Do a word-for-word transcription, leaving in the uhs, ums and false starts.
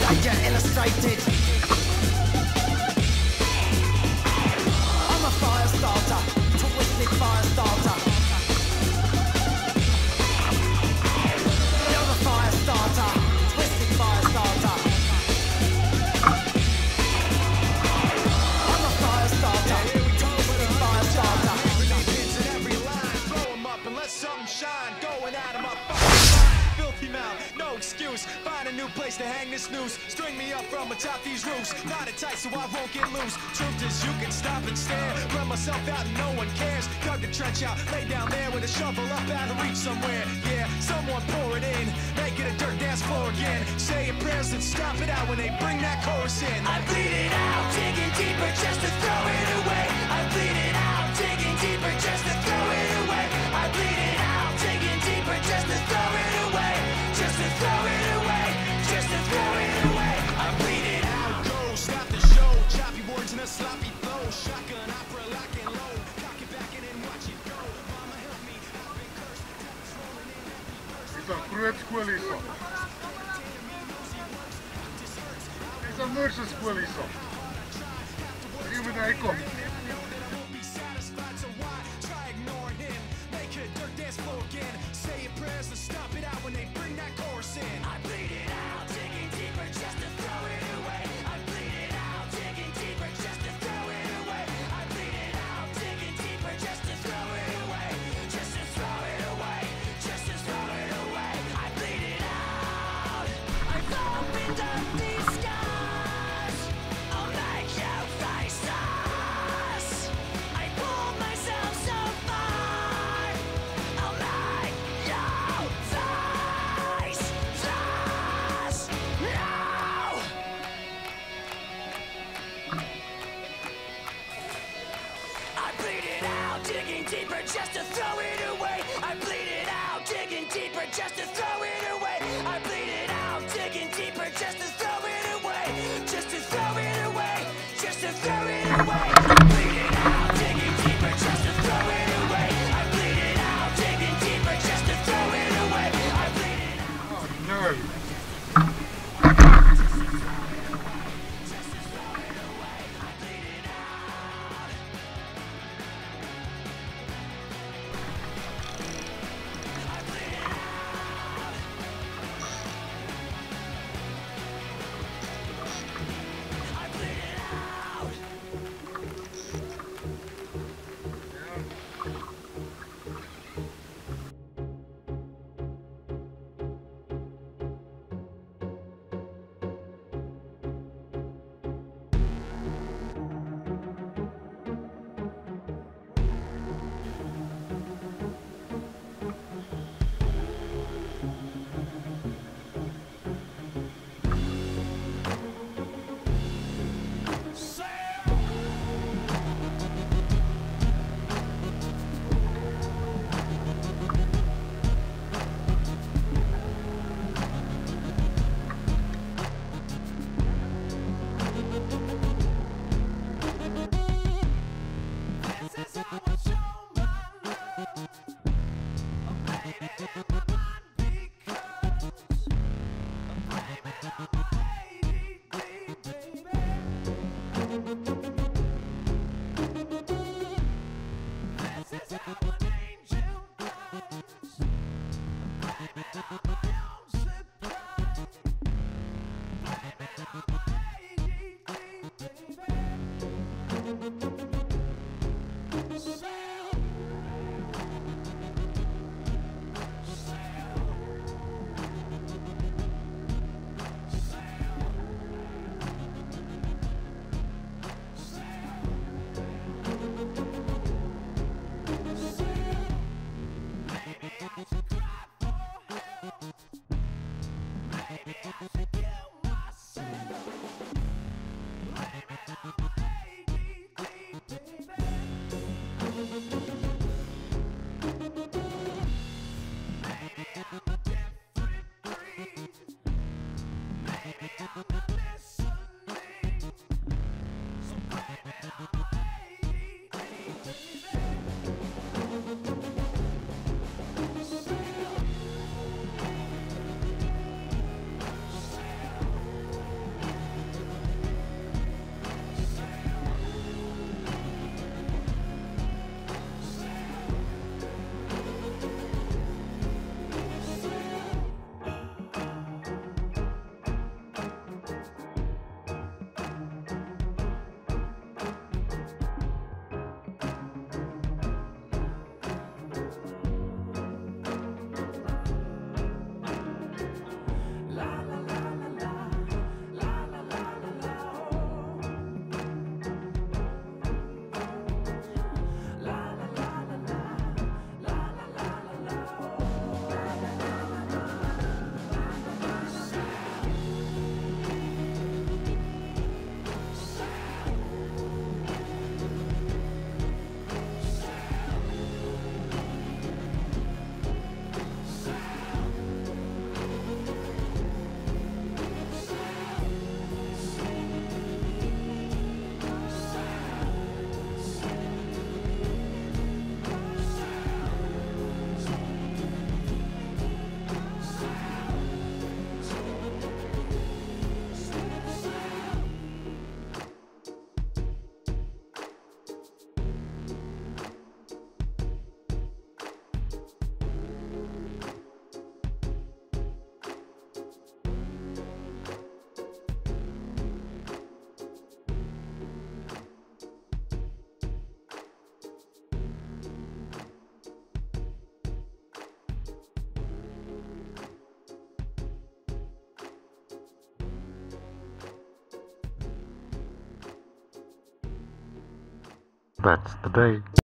I get illustrated. I'm a fire starter, twisted fire starter. You're the fire starter, twisted fire starter. I'm a fire starter, twisted fire starter. Pins in every line, throw 'em up and let something shine. Going out of my fucking mind, filthy mouth, no excuse. Find a new place to hang this noose. String me up from atop these roofs. Knot it tight so I won't get loose. Truth is you can stop and stare. Run myself out and no one cares. Dug the trench out, lay down there with a shovel up out of reach somewhere. Yeah, someone pour it in. Make it a dirt dance floor again. Saying prayers and stop it out when they bring that chorus in. I bleed it out, digging deeper just to throw it away. I bleed it out, digging deeper just to throw it away. I bleed it out, digging deeper just to throw it away. Just to throw it away, just to throw it away. I bleed it out. Go, stop the show. Choppy words in a sloppy flow. Shotgun opera, lock and load. Cock it back and then watch it go. Mama help me, I've been cursed. It's rolling in every verse. Is dat groot skool hierso? Is dat Merse skool hierso? Hier moet hy kom. Say your prayers and stop it out when they bring that chorus in. I bleed it out, digging deeper just to throw it away. I bleed it out, digging deeper just to throw it away. I bleed it out, digging deeper just to throw it away. Just to throw it away, just to throw it away. I bleed it out. I've opened up these skies. I'll make you face us. I pulled myself so far. I'll make you face us. No! I bleed it out, digging deeper just to throw it away. I bleed it out, digging deeper just to throw it away. I bleed it out, digging deeper just to throw it away. Just to throw it away, just to throw it away. I bleed it out, digging deeper just to throw it away. I bleed it out, digging deeper just to throw it away. I bleed it out. Oh no! That's the day.